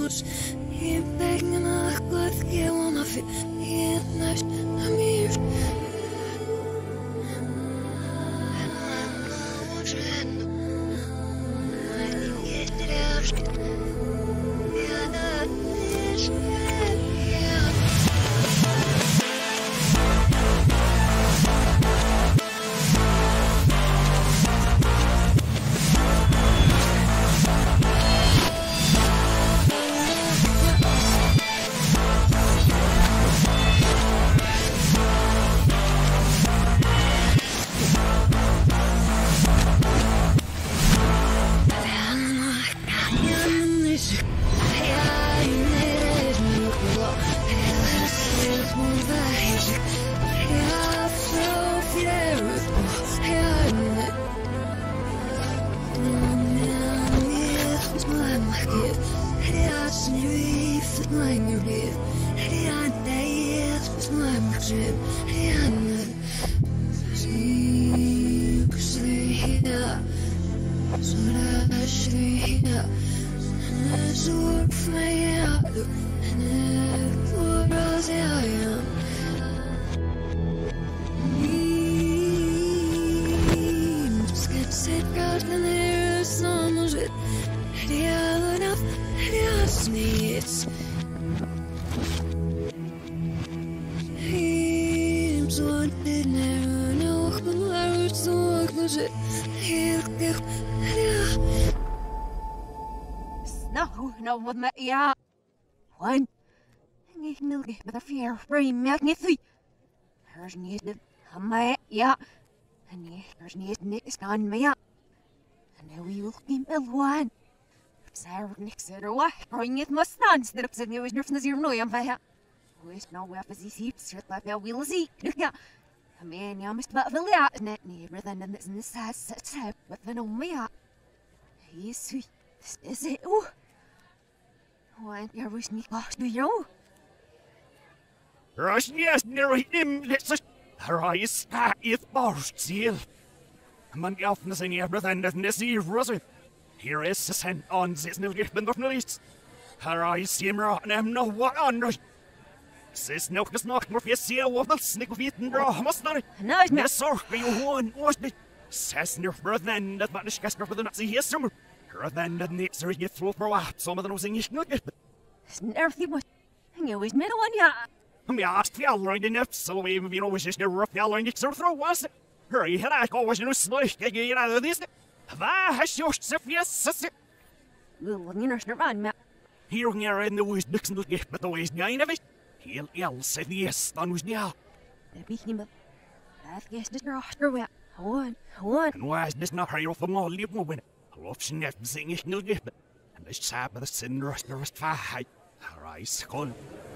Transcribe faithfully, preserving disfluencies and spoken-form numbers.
Jesús. Y vengan a la que una fe y nas amir. No, what my yeah. One. Ik wil niet met een vier frame merk niet zie. Er is niet de mij ja. En nee, er is niet niks aan mij ja. En nu wil ik wel one. Sarah niks er wat. Bring it must stand. Stel op zijn nieuwe nerven hier nooit aan via. Hoe is nou wat is die shit wat wel wil zie. Ja. Man, ja, mist wat wil ja. Net niet meer dan dat is een set. Wat van om mij ja. Hij is sweet. Is het oeh. Want er was niet wacht bij jou. Er is niet meer in dit. Er is het borst ziel. Man gelfen zijn hier bedan dat is hier roze. Hier is de zijn on zes nu ik ben nog niet. Er is hier en no wat anders. Zes nog is nog maar vies ziel wat het snik weten bro. Must not. Nou is niet zorg bij jou hoen was niet. Zes nu bedan dat wat is gestern voor de nazi hier zomer. Rather than the next you throw for what some of those English nuggets. Nervy was. You was middle one, yeah. Me asked the alright enough, so even you know, was just a rough yellow and so throw was it? Hurry, had I always no slush, get you out of this. Va has your Sophia sister. Well, you know, run, Matt. Here we are in the woods, Dixon will get, but the ways nine of it. He'll yell, said yes, done was now. The beacon, I guess this after what? One, one. And why is this not hurry off the mall, leave moving? Option F sing ich nur gibt. Und ich habe das Sinn, was du hast verheilt. Reis, Gott.